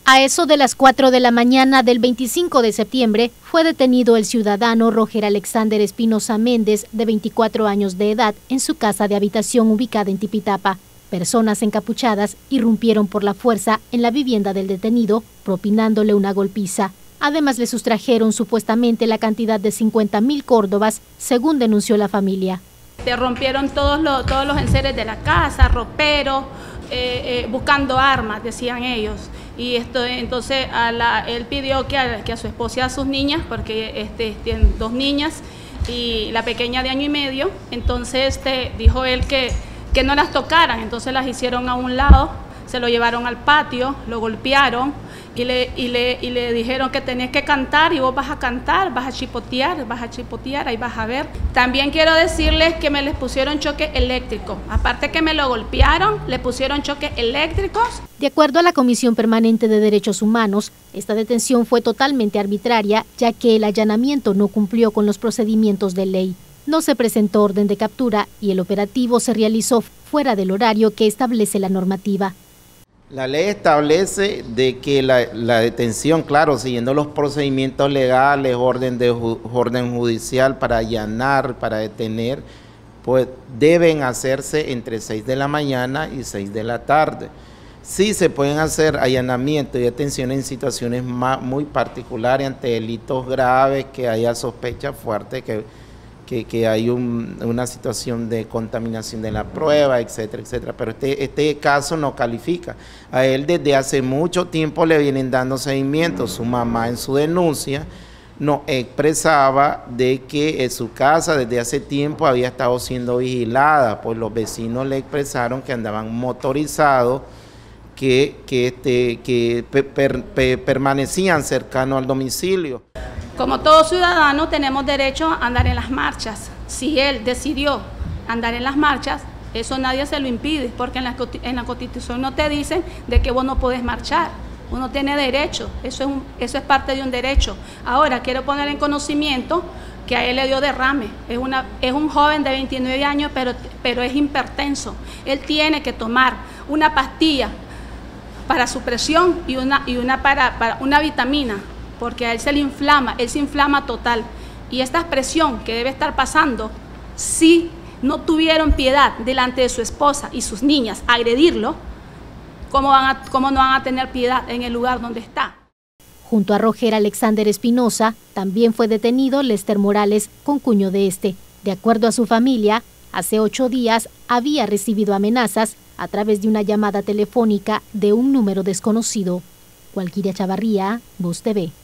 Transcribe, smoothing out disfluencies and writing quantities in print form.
A eso de las 4 de la mañana del 25 de septiembre fue detenido el ciudadano Roger Alexander Espinosa Méndez, de 24 años de edad, en su casa de habitación ubicada en Tipitapa. Personas encapuchadas irrumpieron por la fuerza en la vivienda del detenido, propinándole una golpiza. Además, le sustrajeron supuestamente la cantidad de 50.000 córdobas, según denunció la familia. Te rompieron todos los enseres de la casa, ropero, buscando armas, decían ellos. Y entonces él pidió que a su esposa y a sus niñas, porque tienen 2 niñas y la pequeña de 1 año y medio, entonces dijo él que no las tocaran, entonces las hicieron a un lado, se lo llevaron al patio, lo golpearon y le dijeron que tenías que cantar y vos vas a cantar, vas a chipotear, ahí vas a ver. También quiero decirles que me les pusieron choque eléctrico, aparte que me lo golpearon, le pusieron choques eléctricos. De acuerdo a la Comisión Permanente de Derechos Humanos, esta detención fue totalmente arbitraria, ya que el allanamiento no cumplió con los procedimientos de ley. No se presentó orden de captura y el operativo se realizó fuera del horario que establece la normativa. La ley establece de que la detención, claro, siguiendo los procedimientos legales, orden judicial para allanar, para detener, pues deben hacerse entre 6 de la mañana y 6 de la tarde. Sí se pueden hacer allanamientos y detenciones en situaciones muy particulares, ante delitos graves, que haya sospecha fuerte, que hay una situación de contaminación de la prueba, etcétera, etcétera. Pero este caso no califica. A él desde hace mucho tiempo le vienen dando seguimiento. Su mamá en su denuncia nos expresaba de que su casa desde hace tiempo había estado siendo vigilada, pues los vecinos le expresaron que andaban motorizados, que permanecían cercanos al domicilio. Como todo ciudadano tenemos derecho a andar en las marchas. Si él decidió andar en las marchas, eso nadie se lo impide, porque en la Constitución no te dicen de que vos no podés marchar. Uno tiene derecho, eso es parte de un derecho. Ahora, quiero poner en conocimiento que a él le dio derrame. Es un joven de 29 años, pero es hipertenso. Él tiene que tomar una pastilla para su presión y una para una vitamina, porque a él se le inflama, él se inflama total. Y esta presión que debe estar pasando, si no tuvieron piedad delante de su esposa y sus niñas a agredirlo, ¿cómo no van a tener piedad en el lugar donde está? Junto a Roger Alexander Espinosa, también fue detenido Lester Morales, concuño de este. De acuerdo a su familia, hace 8 días había recibido amenazas a través de una llamada telefónica de un número desconocido. Walquiria Chavarría, Voz TV.